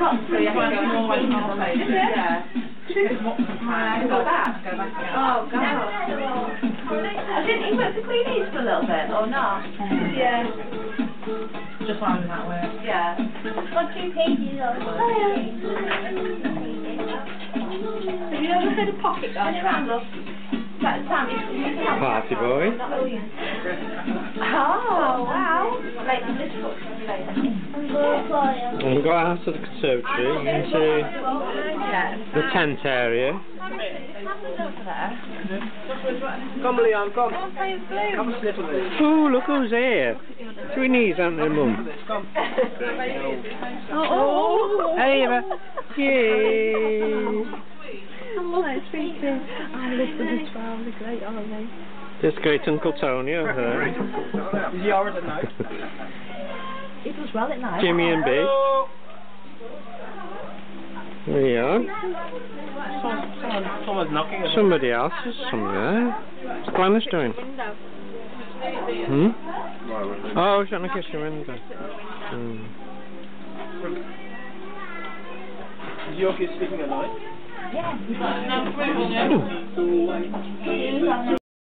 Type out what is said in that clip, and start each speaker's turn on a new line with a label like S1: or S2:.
S1: So you have to go more on the phone. Yeah. Go back. Oh, God. I didn't even went to Queenie's for a little bit, or not? Yeah. Just round that way. Yeah.
S2: Got 2 pages on.
S1: Have you ever heard of Pocket Guard? Around, look.
S3: Party boy.
S1: Oh, wow. Like this book.
S3: And go out to the conservatory, into the tent area.
S4: Come, Leon, come. Have a sniff of this.
S3: Oh, look who's here. 3 knees, aren't they, Mum?
S4: Come.
S3: Oh, hey, Eva. Yay.
S5: Oh, it's sweet. I live for the 12, they're great, aren't they?
S3: There's great Uncle Tony over there.
S4: Is he alright at night?
S5: He does well at night.
S3: Jimmy and Big. There you are.
S4: Someone's knocking at
S3: Somebody else is somewhere. What's Glenys doing? Hmm? Oh, she's trying to kiss your window.
S4: Is your kid sleeping at night?
S5: Yeah.
S3: Hmm.